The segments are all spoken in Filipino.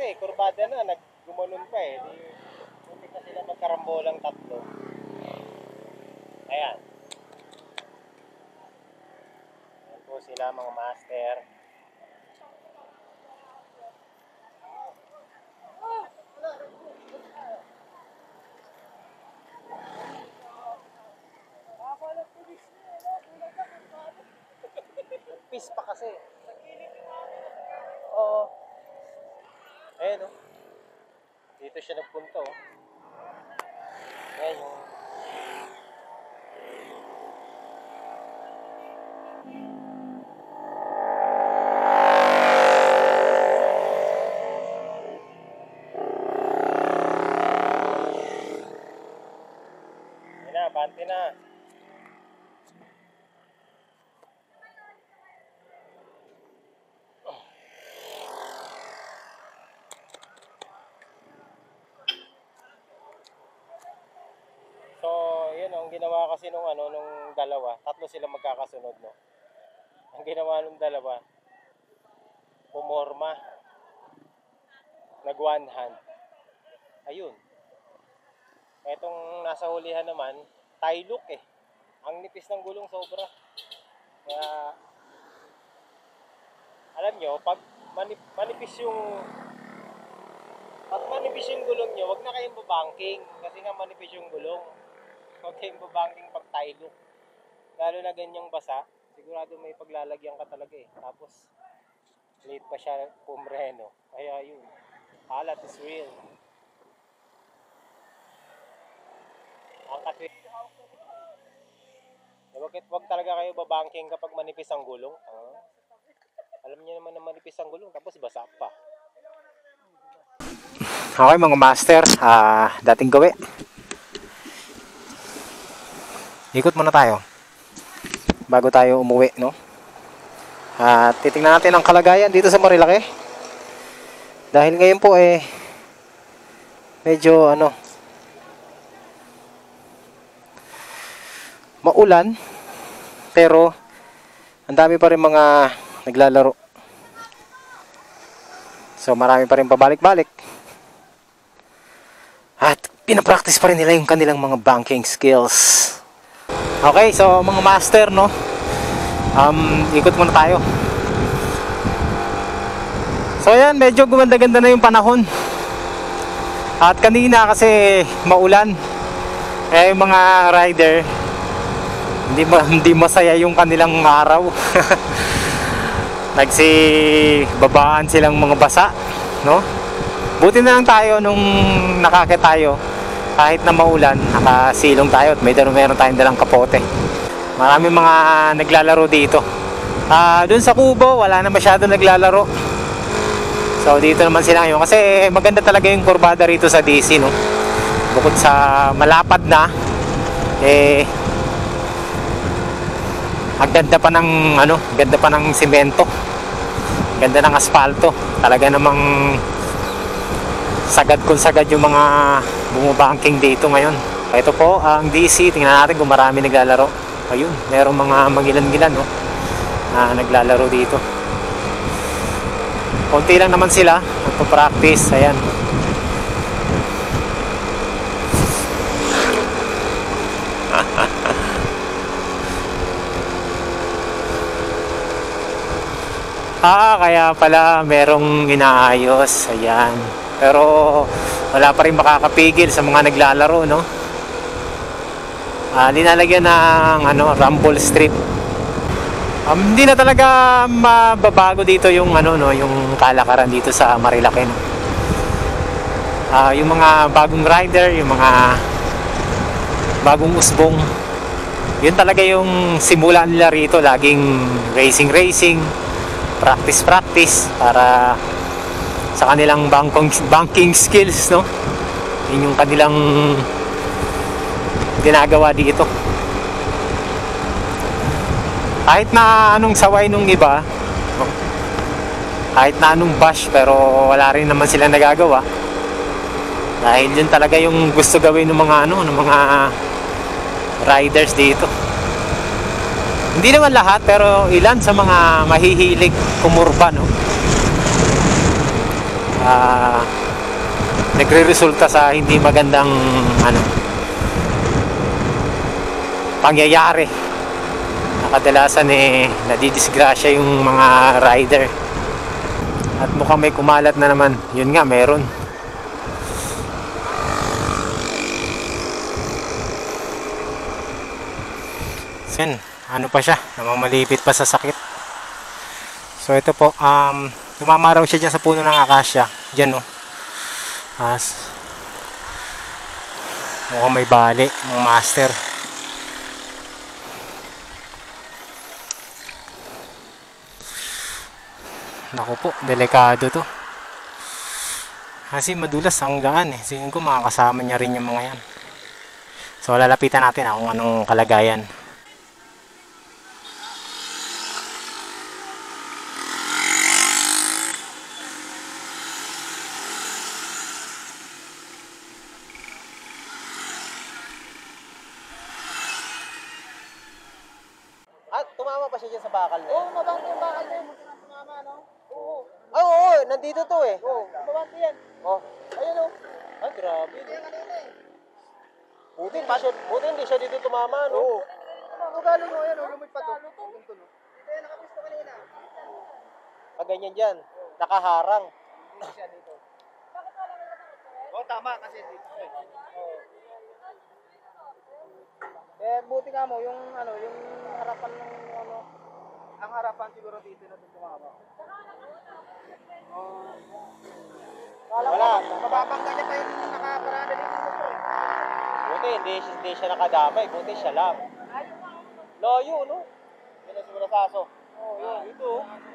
kasi, kurbada na, naggumanon pa eh. Hindi na sila magkarambolang tatlo. Ayan. Ayan po sila mga master. Peace pa kasi. Oo. Ayan o. Dito siya nagpunta o. Ayan yung... Ayan na, bante na. So, yun ang ginawa kasi nung dalawa, tatlo sila magkakasunod, no. Ang ginawa nung dalawa, pumorma. Nag one hand. Ayun. Etong nasa hulihan naman, tie look eh. Ang nipis ng gulong sobra. Kaya alam nyo, pag manipis yung gulong nyo, wag na kayong babanking kasi nga manipis yung gulong. Huwag kayong babanking pag tie look. Lalo na ganyang basa, sigurado may paglalagyan ka talaga eh. Tapos, late pa siya pumreno. Kaya yun, halat is real. Ang kasi, wag talaga kayo babanking kapag manipis ang gulong. Alam niyo naman na manipis ang gulong, tapos basa pa. Okay mga master, dating gawi. Ikot muna tayo bago tayo umuwi, no? At titingnan natin ang kalagayan dito sa Marilake. Dahil ngayon po medyo maulan, pero ang dami pa rin mga naglalaro. So marami pa rin pabalik-balik. At pinapractice pa rin nila yung kanilang mga banking skills. Okay, so mga master, no? Ikot muna tayo. So ayan, medyo gumanda-ganda na yung panahon. At kanina kasi maulan. Kaya yung mga rider hindi masaya yung kanilang araw. Nagsibabaan silang mga basa, no? Buti na lang tayo nung nakakit tayo. Kahit na maulan, nakasilong tayo at meron tayong dalang kapote. Marami mga naglalaro dito. Dun sa Kubo, wala na masyado naglalaro. So dito naman sila ngayon. Kasi maganda talaga yung kurbada rito sa DC, no? Bukod sa malapad na, ang ganda pa ng simento. Ganda ng asfalto. Talaga namang sagad kung sagad yung mga bumubangking dito ngayon. Ito po ang DC. Tingnan natin kung marami naglalaro. Ayun, merong mga mangilan-gilan, no, na naglalaro dito. Konti lang naman sila nagpo-practice. Ayan. Kaya pala merong inaayos. Ayan. Pero wala pa rin makakapigil sa mga naglalaro, no? Linalagyan ng rumble strip. Hindi na talaga mababago dito yung yung kalakaran dito sa Marilake, no? Yung mga bagong rider, yung mga bagong usbong, yun talaga yung simula nila rito. Laging racing, practice para sa kanilang banking skills, no? Yun yung kanilang ginagawa dito. Kahit na anong saway nung iba, kahit na anong bash, pero wala rin naman silang nagagawa. Dahil yun talaga yung gusto gawin ng mga ng mga riders dito. Hindi naman lahat, pero ilan sa mga mahihilig kumurba, no? nagre-resulta sa hindi magandang pangyayari. Kadalasan nadidisgrasya yung mga rider. At mukhang may kumalat na naman. Yun nga, meron. Yan, ano pa siya, namamalipit pa sa sakit. So ito po, tumama raw siya dyan sa puno ng akasya. Dyan mukhang may bali ng master. Naku po, delikado to. Kasi madulas ang daan Singin ko makakasama niya rin yung mga yan. So lalapitan natin kung anong kalagayan. Tumama pa siya dyan sa bakal na yan? Oo, mabante yung bakal na yun. Tumama, no? Oo. Oo, nandito to Oo, mabante yan. Ayun, oh. Ah, grabe. Hindi yan kanina Buti hindi siya dito tumama, no? Oo. Galing mo, yan, lumit pa to. Tulo. Ito yan, nakapisto kanina. Ganyan dyan, nakaharang. Hindi siya dito. Oo, tama, kasi dito. Oo. Buti nga mo, yung harapan ng ang harapan siguro dito na tumama. Wala. Mababangga niya pa yung nakaparada dito. Buti hindi siya nakadamay, buti siya lang. Layo, no? Yan ang siguro saso. Oo, yun. Ito.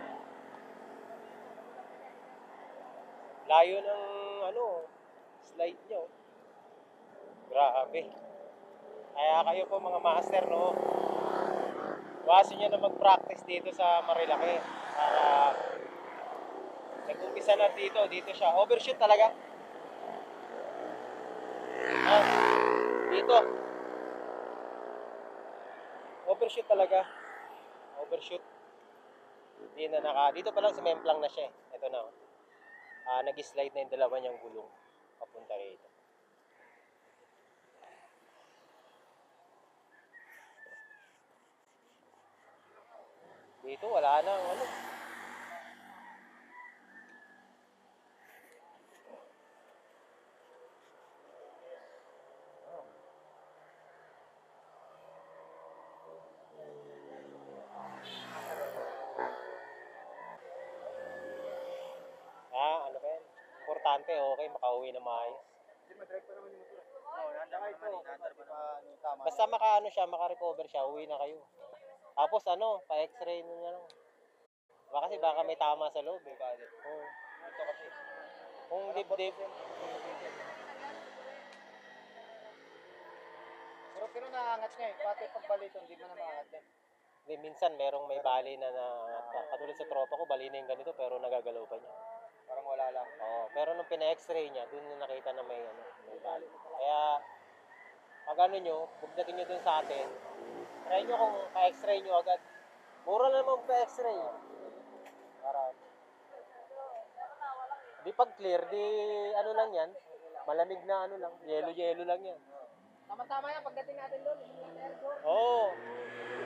Layo ng slide niyo. Grabe. Kaya kayo po mga master, no? Iwasan nyo na mag-practice dito sa Marilaki. Para nag-umpisa na dito siya. Overshoot talaga. Dito. Overshoot talaga. Overshoot. Dito pa lang sumemplang na siya. Ito na. Nag-slide na yung dalawa niyang gulong. Papunta rito. Dito wala nang ano ba yan? Importante, okay, makauwi na maayos. Hindi, madrive pa naman yung motor. Oo, nandiyan ka ito. Basta maka-recover siya, uwi na kayo. Tapos pa-x-ray na lang. Baka may tama sa loob eh. Oo. Ito kasi. Kung dip-dip. Pero naangat niya eh. Pati pagbalik, hindi mo na maangat yan. Hindi, minsan merong may bali na katulad sa tropa ko, bali na yung ganito pero nagagalaw pa niya. Parang wala lang. Oo, pero nung pina-x-ray niya, dun na nakita na may bali. Kaya, pag pagdating nyo dun sa atin, try nyo kung pa-x-ray nyo agad. Mura na naman pa-x-ray. Para, di pag clear, di lang yan, malamig na lang, yellow lang yan. Tama-tama yan pagdating natin doon. Oo.